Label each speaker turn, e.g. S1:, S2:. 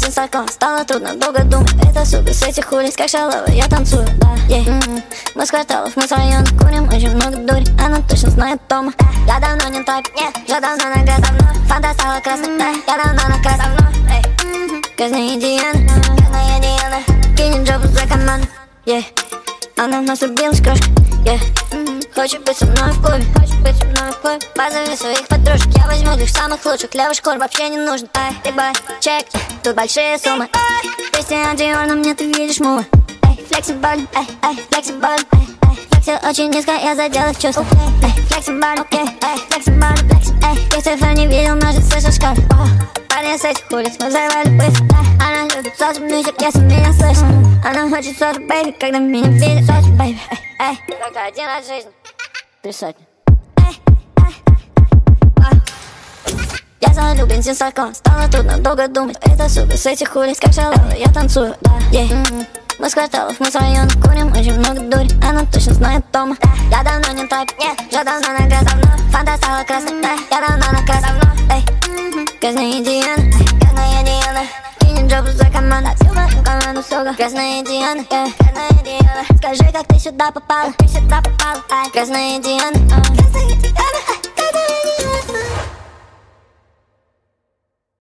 S1: сенсаком, стало трудно долго думать. Это сука с этих улиц, как шалава, я танцую, да, Мы с кварталов, мы с района, курим очень много дури. Она точно знает Тома. Я давно не так, нет, уже давно нога давно. Фанта стала красной, да, я давно на красном. Грязные Дианы, кинет жопу за команду, Она в нас убилась крошка, Хочет быть со мной в клубе, позови своих подружек. Я возьму лишь самых лучших, левый шкур вообще не нужен. Big boy, чек, тут большие суммы. Песни о Dior, на мне ты видишь мувы. Flexible, flexible, флексил очень низко, я задел их чувства. Flexible, flexible, если ты не видел, может слышишь шкаф. Парни с этих улиц мы взорвали быстро. Она любит сосу мюзик, если меня слышит. Она хочет сосу, бэйби, когда меня видит. Сосу, бэйби, только один раз в жизни. 3 сотни. Я залю бензин с алкоголем, стало трудно долго думать. Это сука с этих улиц, как шалава, я танцую, да, Мы с кварталов, мы с района, курим очень много дури. Она точно знает Тома. Я давно не так, нет, уже давно нога давно. Фанта стала красной, да, я давно на красном. Грязные Дианы, кинет жопу за команду. Всю мою команду, сука. Грязные Дианы, Скажи, как ты сюда попала, Грязные Дианы,